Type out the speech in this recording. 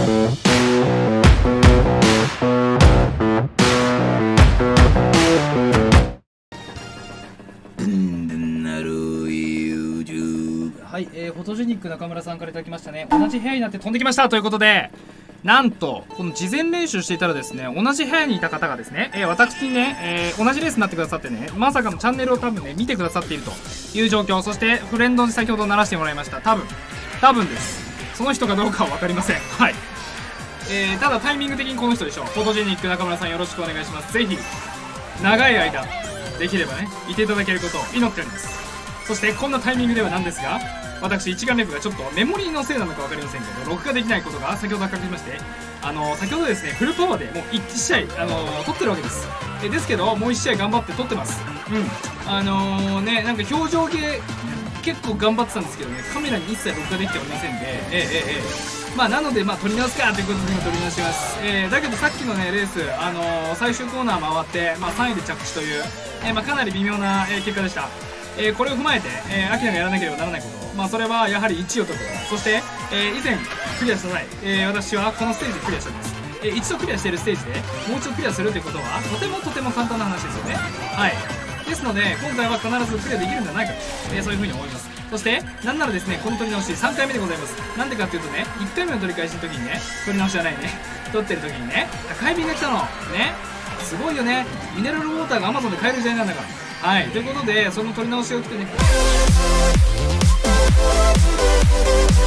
はい、フォトジェニック中村さんからいただきましたね。同じ部屋になって飛んできましたということで、なんとこの事前練習していたらですね、同じ部屋にいた方がですね、私にね、同じレースになってくださってね、まさかのチャンネルを多分ね見てくださっているという状況。そしてフレンドに先ほど鳴らしてもらいました。多分です。その人かどうかは分かりません。はい、ただタイミング的にこの人でしょう。フォトジェニック中村さん、よろしくお願いします。ぜひ長い間できればねいていただけることを祈っております。そしてこんなタイミングではなんですが、私一眼レフがちょっとメモリーのせいなのか分かりませんけど録画できないことが先ほど発覚しまして、先ほどですねフルパワーでもう1試合撮ってるわけです。ですけどもう1試合頑張って撮ってます。ね、なんか表情系結構頑張ってたんですけどね、カメラに一切録画できておりませんで、まあなので撮り直すかということで今撮り直します。だけどさっきのねレース、最終コーナー回って、3位で着地という、かなり微妙な、結果でした。これを踏まえて、アキナがやらなければならないこと、それはやはり1位を取ること。そして、以前クリアした際、私はこのステージでクリアしております。一度クリアしているステージでもう一度クリアするということはとても簡単な話ですよね。はい、ですので今回は必ずクリアできるんじゃないかと、そういうふうに思います。そしてなんならですね、この取り直し3回目でございます。なんでかっていうとね、1回目の取り返しの時にね、取り直しじゃないね取ってる時にね高い便が来たのね、すごいよね。ミネラルウォーターが Amazon で買える時代なんだから。はい、ということでその取り直しを来てね